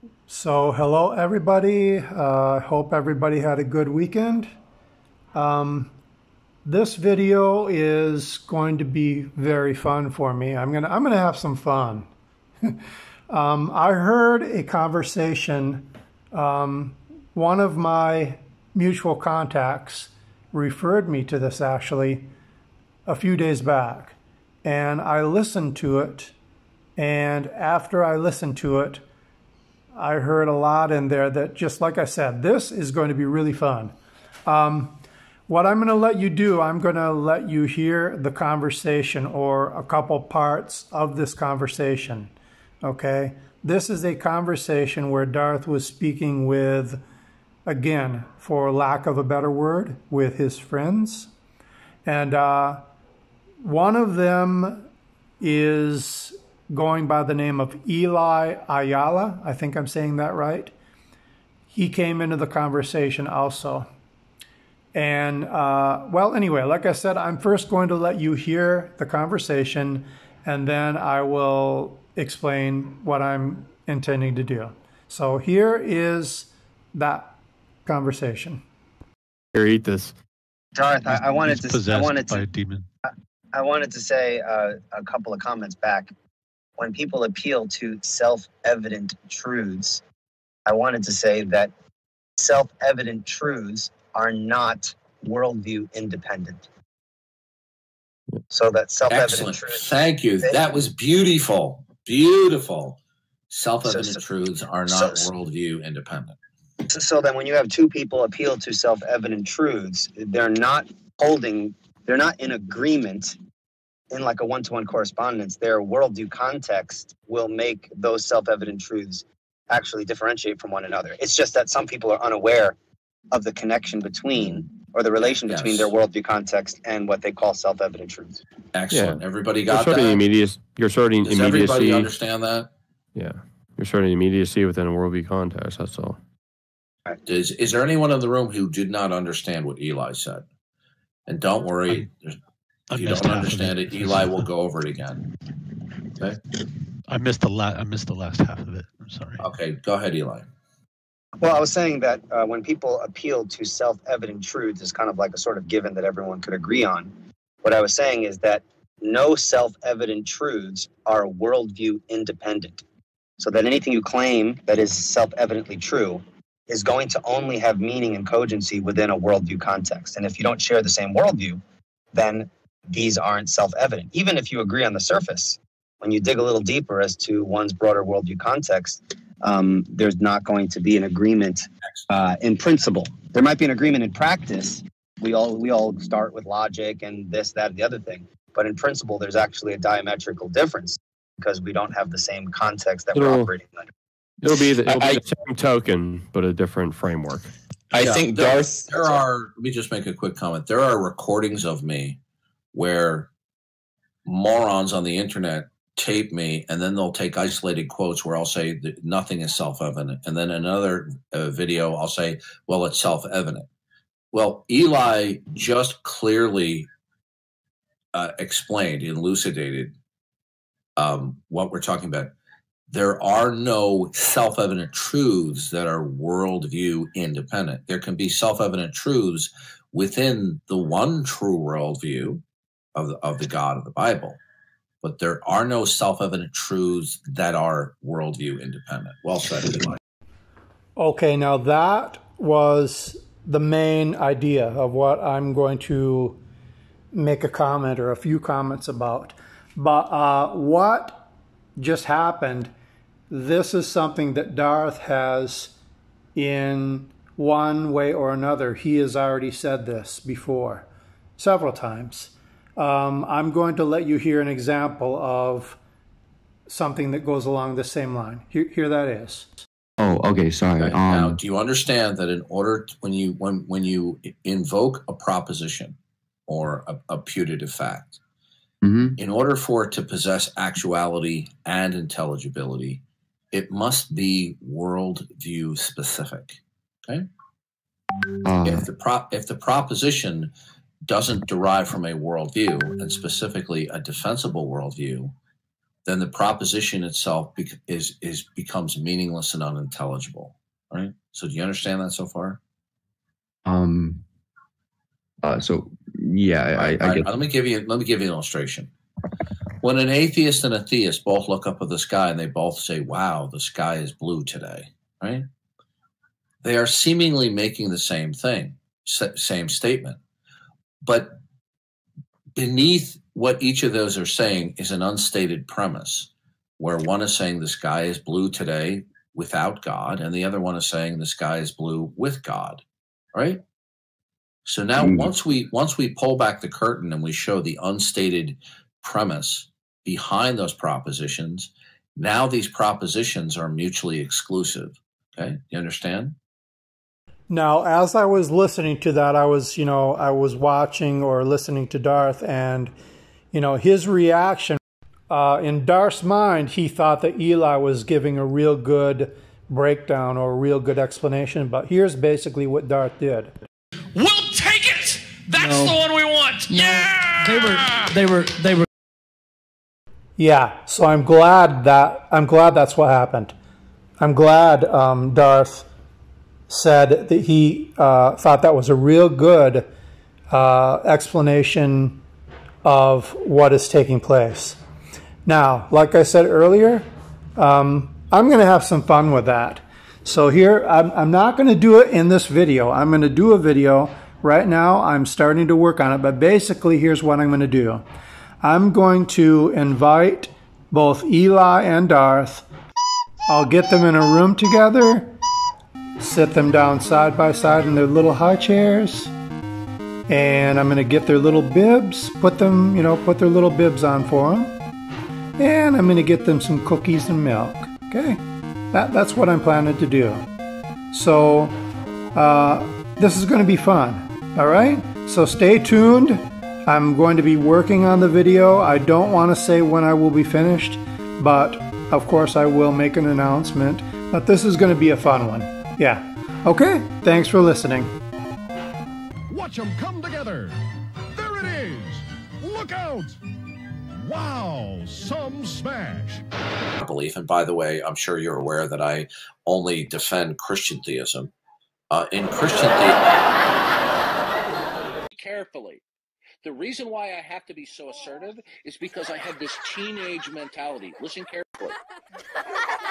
So, hello everybody. Hope everybody had a good weekend. This video is going to be very fun for me. I'm gonna have some fun. I heard a conversation. One of my mutual contacts referred me to this actually a few days back, and I listened to it. And after I listened to it, I heard a lot in there that, just like I said, this is going to be really fun. What I'm going to let you do, I'm going to let you hear the conversation or a couple parts of this conversation. Okay? This is a conversation where Darth was speaking with, again, for lack of a better word, with his friends. And one of them is going by the name of Eli Ayala. I think I'm saying that right. He came into the conversation also. And, well, anyway, like I said, I'm first going to let you hear the conversation, and then I will explain what I'm intending to do. So here is that conversation. Here, eat this. Darth, I wanted He's possessed by a demon. I wanted to say a couple of comments back. When people appeal to self-evident truths, I wanted to say that self-evident truths are not worldview independent. So that self-evident truths. Thank you. That was beautiful. Beautiful. Self-evident truths are not worldview independent. So then when you have two people appeal to self-evident truths, they're not in agreement in like a one-to-one correspondence. Their worldview context will make those self-evident truths actually differentiate from one another. It's just that some people are unaware of the connection between, or the relation between their worldview context and what they call self-evident truths. Excellent. Yeah. Everybody got that? You're sorting Does immediacy. Everybody understand that? Yeah. You're sorting immediacy within a worldview context, that's all. Is there anyone in the room who did not understand what Eli said? And don't worry, if you don't understand it, Eli will go over it again. Okay. I missed the last half of it. I'm sorry. Okay, go ahead, Eli. Well, I was saying that when people appeal to self-evident truths, it's kind of like a sort of given that everyone could agree on. What I was saying is that no self-evident truths are worldview independent. So that anything you claim that is self-evidently true is going to only have meaning and cogency within a worldview context. And if you don't share the same worldview, then these aren't self-evident. Even if you agree on the surface, when you dig a little deeper as to one's broader worldview context, there's not going to be an agreement in principle. There might be an agreement in practice. We all start with logic and this, that, and the other thing. But in principle, there's actually a diametrical difference because we don't have the same context that we're operating under. It'll be the same token, but a different framework. I think Darth. Let me just make a quick comment. There are recordings of me where morons on the internet tape me, and then they'll take isolated quotes where I'll say that nothing is self-evident, and then another video I'll say, well, it's self-evident. Well, Eli just clearly explained, elucidated what we're talking about. There are no self-evident truths that are worldview independent. There can be self-evident truths within the one true worldview of the God of the Bible, but there are no self-evident truths that are worldview independent. Well said, Eli. Okay, now that was the main idea of what I'm going to make a comment or a few comments about. But what just happened, this is something that Darth has, in one way or another, he has already said this before, several times. I'm going to let you hear an example of something that goes along the same line. Here that is. Oh, okay, sorry. Okay. Now, do you understand that in order to, when you invoke a proposition or a putative fact, in order for it to possess actuality and intelligibility, it must be worldview specific. Okay. If the proposition doesn't derive from a worldview, and specifically a defensible worldview, then the proposition itself becomes meaningless and unintelligible. Right? So do you understand that so far? So yeah, I get. Let me give you an illustration. When an atheist and a theist both look up at the sky and they both say, "Wow, the sky is blue today," right? They are seemingly making the same thing, same statement. But beneath what each of those are saying is an unstated premise, where one is saying the sky is blue today without God, and the other one is saying the sky is blue with God, right? So now once we pull back the curtain and we show the unstated premise behind those propositions, now these propositions are mutually exclusive. Okay, you understand? Now, as I was listening to that, I was watching or listening to Darth, and, his reaction, in Darth's mind, he thought that Eli was giving a real good breakdown or a real good explanation, but here's basically what Darth did. We'll take it! That's the one we want! No. Yeah! They were. Yeah, so I'm glad that's what happened. I'm glad Darth said that he thought that was a real good explanation of what is taking place. Now, like I said earlier, I'm going to have some fun with that. So here, I'm not going to do it in this video. I'm going to do a video. Right now, I'm starting to work on it, but basically, here's what I'm going to do. I'm going to invite both Eli and Darth. I'll get them in a room together, sit them down side by side in their little high chairs, and I'm going to get their little bibs, put their little bibs on for them, and I'm going to get them some cookies and milk. Okay, that's what I'm planning to do. So this is going to be fun. All right, so stay tuned. I'm going to be working on the video. I don't want to say when I will be finished, but of course I will make an announcement. But this is going to be a fun one. Yeah. Okay, thanks for listening. Watch them come together. There it is. Look out. Wow, some smash. Belief, and by the way, I'm sure you're aware that I only defend Christian theism. In Christian theism... Carefully. The reason why I have to be so assertive is because I have this teenage mentality. Listen carefully.